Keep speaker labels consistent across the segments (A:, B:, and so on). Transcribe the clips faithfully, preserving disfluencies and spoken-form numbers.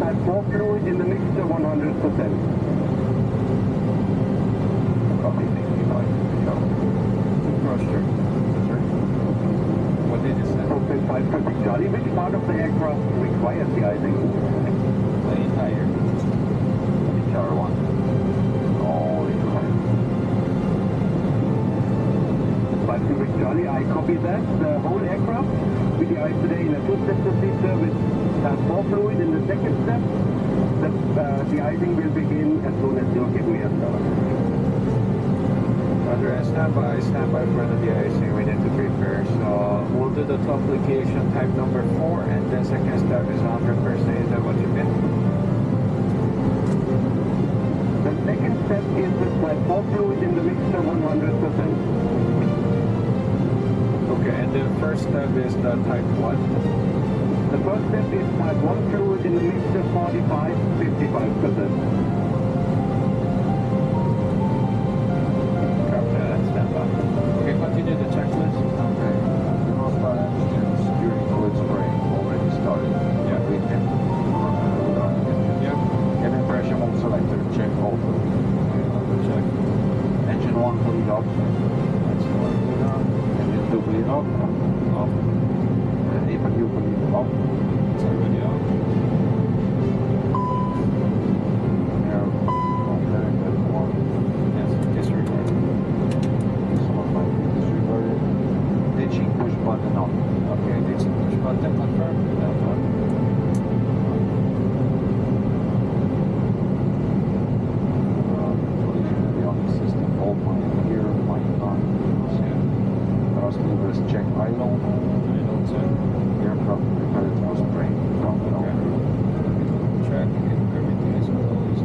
A: type four fluid in the mixture one hundred percent.
B: Copy sixty-five.
C: Roger. What did you say?
A: Process five Quebec Charlie, which part of the aircraft requires the icing?
C: The entire.
B: H R one. All in line.
A: five Quebec Charlie, I copy that. The whole aircraft with the ice today in a two-step procedure with type four fluid in the second step. The, uh, the icing will begin as soon as you give me a start.
C: Roger, stand by, stand by for the de-icing. We need to prepare. So we'll do the top application type number four, and then second step is one hundred percent. Is that what you mean?
A: The second step is the type four fluid in the mixture one hundred percent.
C: Okay, and the first step is the type what?
A: The first step is type one fluid in the mixture forty-five to fifty-five percent.
C: Copy that, stand by. Okay, continue the checklist.
B: Okay. The most part engines during fluid spray already started.
C: Yeah.
B: We can run engine.
C: Yep.
B: Cabin pressure mode selector, check also.
C: Check.
B: Engine one bleed up.
C: That's the one we know.
B: Engine two bleed up.
C: Off.
B: And if you bleed up.
C: It's already off.
B: Yeah. Okay, that's one.
C: Yes, disregard.
B: This one might be disregarded. Ditching push button on.
C: Okay, ditching push button confirm. That one.
B: Check idle.
C: Idle check.
B: Aircraft prepared for spray. From the
C: Okay. Check if everything is closed.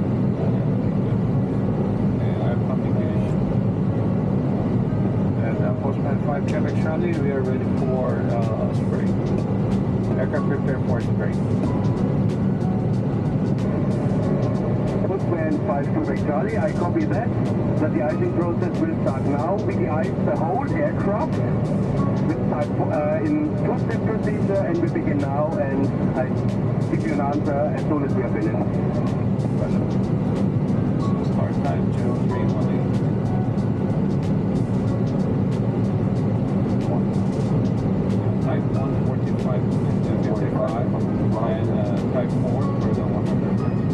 C: Okay, I have communication. And uh, Postman five Quebec Charlie, we are ready for uh, spray. Aircraft prepare for spray.
A: Postman five Quebec Charlie, I copy that. That the icing process will start now. We de-ice the whole aircraft with type uh, in two-step procedure, and we begin now. And I give you an answer as soon as we are finished.
C: So start time zero three one eight. Type one forty-five fifty-five and uh, type four for the one hundred percent.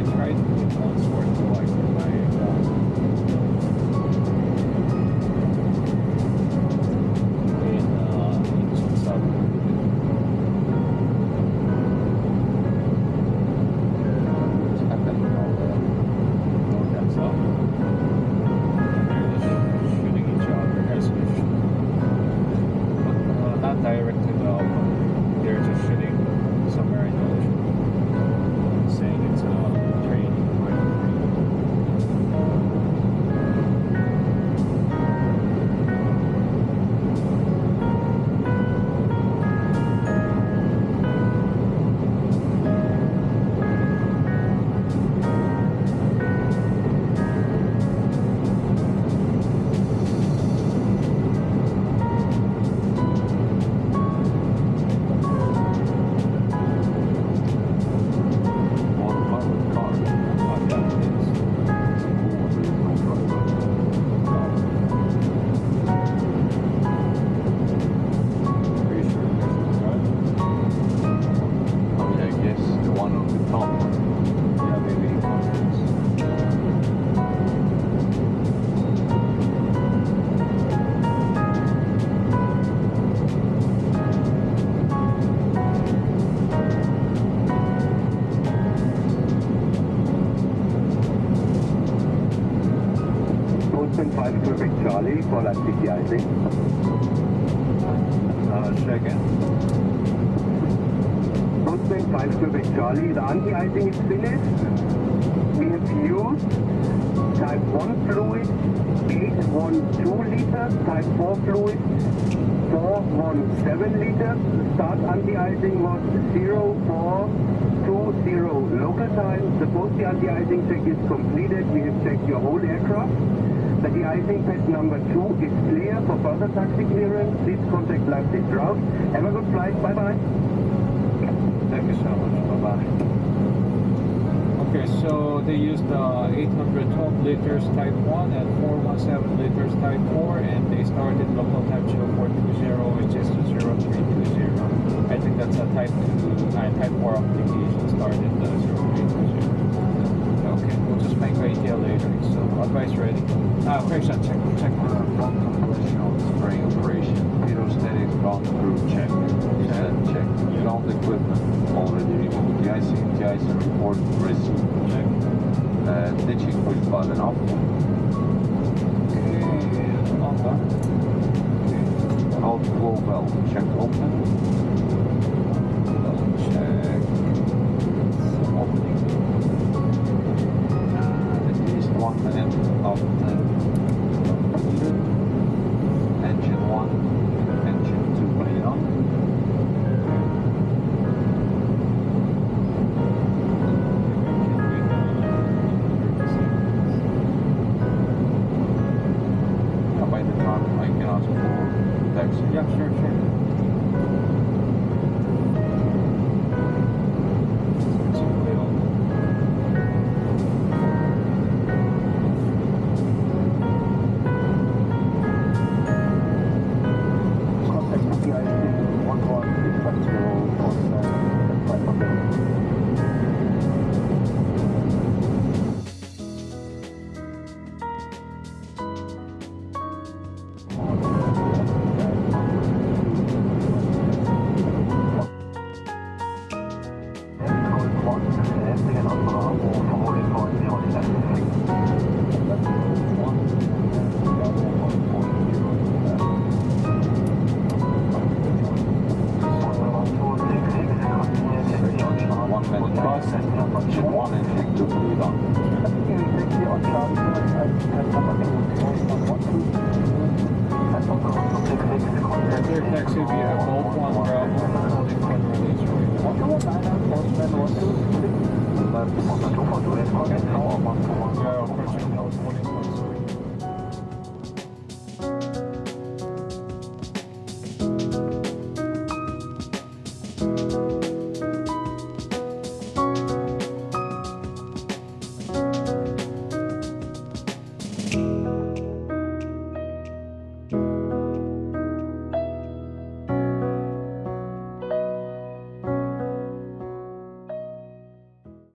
C: tried it once or twice in my in uh, in Chinsab.
B: What's happening now there?
C: Oh, that's up. They're just shooting each other as usual. But, uh, not directed at all. They're just shooting somewhere in the ocean, saying it's a training fighter.
B: One pilot car.
C: Oh, yeah, it is.
B: Oh, there is no driver.
C: Pretty sure there's no driver.
B: I mean, I guess the one on the top.
C: Yeah, maybe conference.
A: Postman five Quebec Charlie for Leipzig de-icing.
C: Uh, second.
A: Postman five Quebec Charlie, the anti-icing is finished. We have used type one fluid eight twelve liters, type four fluid four seventeen liters. The start anti-icing was zero four two zero local time. Suppose the anti-icing check is completed. We have checked your whole aircraft. The de-icing pad number two is clear for further taxi clearance. Please contact Leipzig route. Have a good flight. Bye bye.
C: Thank you so much. Bye-bye. Okay, so they used uh, eight hundred twelve liters type one and four seventeen liters type four, and they started local time zero four two zero, which is zero three two zero. I think that's a type two, uh, type four application started uh, zero three two zero. Okay, we'll just make A T L later. So, advice ready. Uh, operation check, check.
B: Uh, Front compression on the spraying operation. Hydrostatic ground crew check. Set check. Ground equipment already removed. De-icing, de-icing report received.
C: Check.
B: Uh, ditching push button off.
C: Okay, all done. Okay.
B: Outflow valve checked open.
C: Double check. Some opening.
B: At least one minute of the completed. Engine one, engine two made on. Now by the time I can ask for taxi.
C: Yeah, sure, sure.
A: Contact with the I C one one six five zero on uh, flight number.
B: One minute pass, engine one, engine two bleed on.
C: Clear taxi via Golf one Bravo, holding for release right now.
B: Left.
C: We are approaching holding